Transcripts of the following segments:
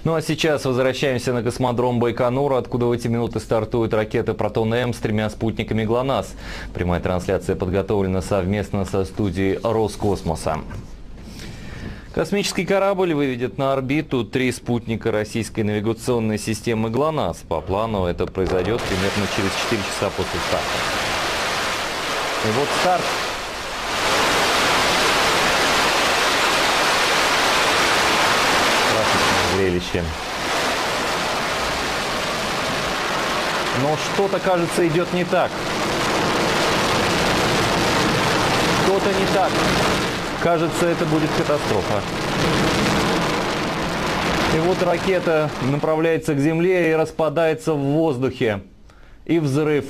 Ну а сейчас возвращаемся на космодром Байконур, откуда в эти минуты стартует ракета «Протон-М» с 3 спутниками ГЛОНАСС. Прямая трансляция подготовлена совместно со студией Роскосмоса. Космический корабль выведет на орбиту 3 спутника российской навигационной системы ГЛОНАСС. По плану это произойдет примерно через 4 часа после старта. И вот старт. Зрелище. Но что-то, кажется, идет не так. Что-то не так. Кажется, это будет катастрофа. И вот ракета направляется к Земле и распадается в воздухе. И взрыв.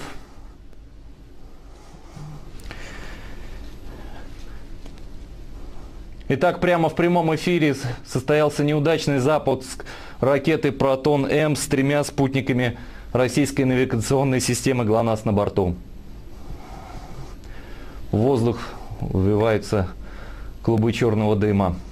Итак, прямо в прямом эфире состоялся неудачный запуск ракеты «Протон-М» с 3 спутниками российской навигационной системы ГЛОНАСС на борту. В воздух вывиваются клубы черного дыма.